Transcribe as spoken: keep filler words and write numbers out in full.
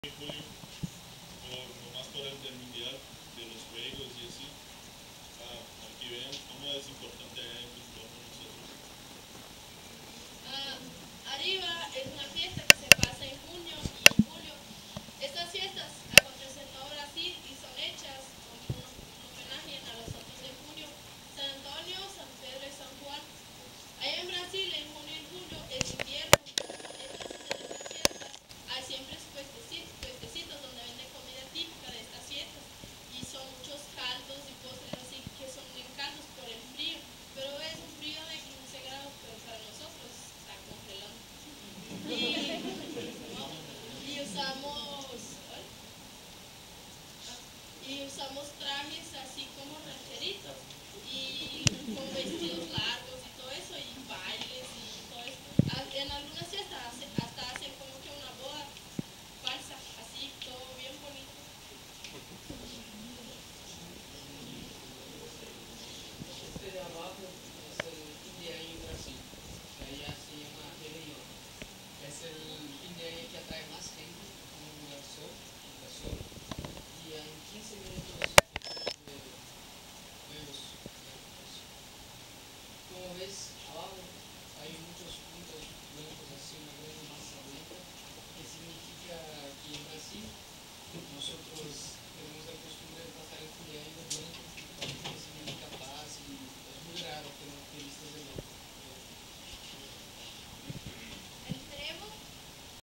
de julio, por, nomás por el del mundial, de los juegos y así, ah, para que vean cómo es importante allá en Cusco nosotros. Uh, Arriba es una fiesta que se pasa en junio y en julio. Estas fiestas acontecen en todo Brasil y son hechas como un, un homenaje a los santos de junio, San Antonio, San Pedro y San Juan. Allá en Brasil, en junio y julio, es invierno. Entonces, en estas fiestas hay siempre puestecitos, puestecitos donde venden comida típica de estas fiestas. Y son muchos caldos y postres así que son en caldos por el frío. Pero es un frío de quince grados, pero para nosotros está congelando. Y, ¿no? y usamos ¿ay? y usamos trajes así como rancheritos y con vestidos largos y todo eso y bailes y todo eso. En algunas fiestas hasta hacen como que una boda falsa, así todo bien bonito. Este de abajo es el fin de año en Brasil, que allá se llama Réveillon. Es el fin de año que atrae más gente en un lugar sol, la sol, y en quince minutos de juegos. Como ves, abajo hay muchos puntos blancos así, una gran masa blanca, que significa que en Brasil nosotros